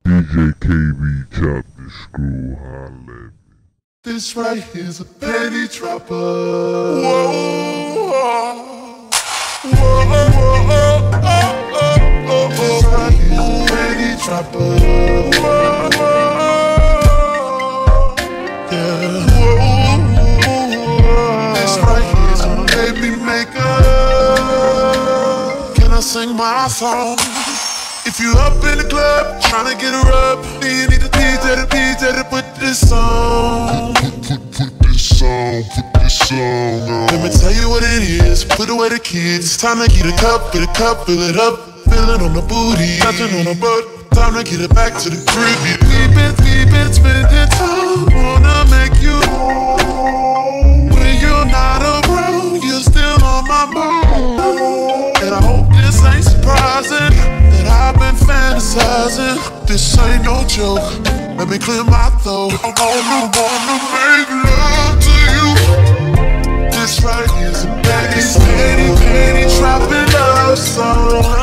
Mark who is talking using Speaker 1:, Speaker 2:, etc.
Speaker 1: DJ KB chop the screw, holla at me.
Speaker 2: This right here's a penny dropper. Whoa, whoa, whoa, oh. This right here's a penny dropper. Whoa, yeah. Whoa, this right here's a baby maker. Can I sing my song? If you up in the club, tryna get her up, then you need a DJ to put this on.
Speaker 1: Put this song on.
Speaker 2: Let me tell you what it is, put away the kids. It's time to get a cup, fill it up. Feeling on the booty, touching on the butt. Time to get it back to the crib. We've been spending time, wanna make you know. When you're not around, you're still on my mind. And I hope this ain't surprising that I've been fantasizing. This ain't no joke, let me clear my throat. I wanna make love to you. This right here's a penny dropping love song.